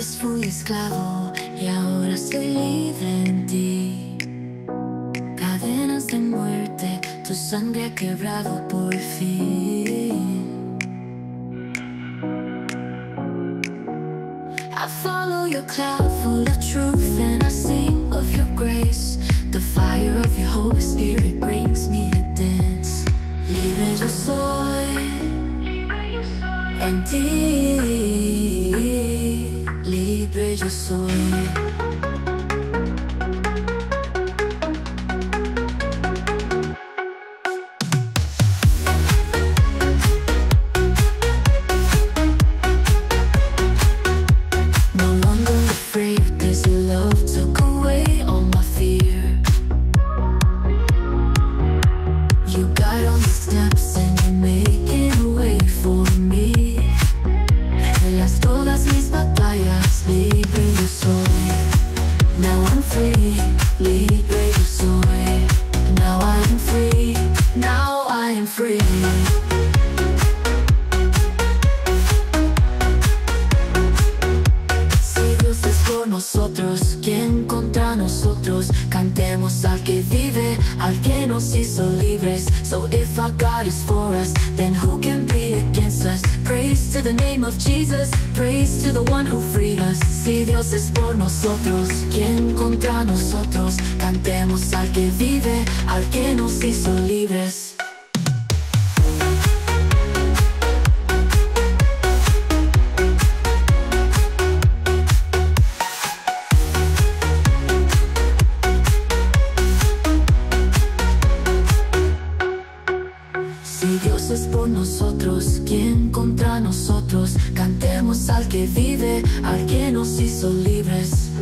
Antes fui esclavo y ahora soy libre en ti. Cadenas de muerte, tu sangre ha quebrado por fin. I follow your cloud full of truth and I sing of your grace. The fire of your Holy Spirit brings me to dance. Libre yo soy en ti. Libre yo soy. Nosotros, ¿quién contra nosotros? Cantemos al que vive, al que nos hizo libres. So if our God is for us, then who can be against us? Praise to the name of Jesus, praise to the one who freed us. Si Dios es por nosotros, ¿quién contra nosotros? Cantemos al que vive, al que nos hizo libres. Si Dios es por nosotros, ¿quién contra nosotros? Cantemos al que vive, al que nos hizo libres.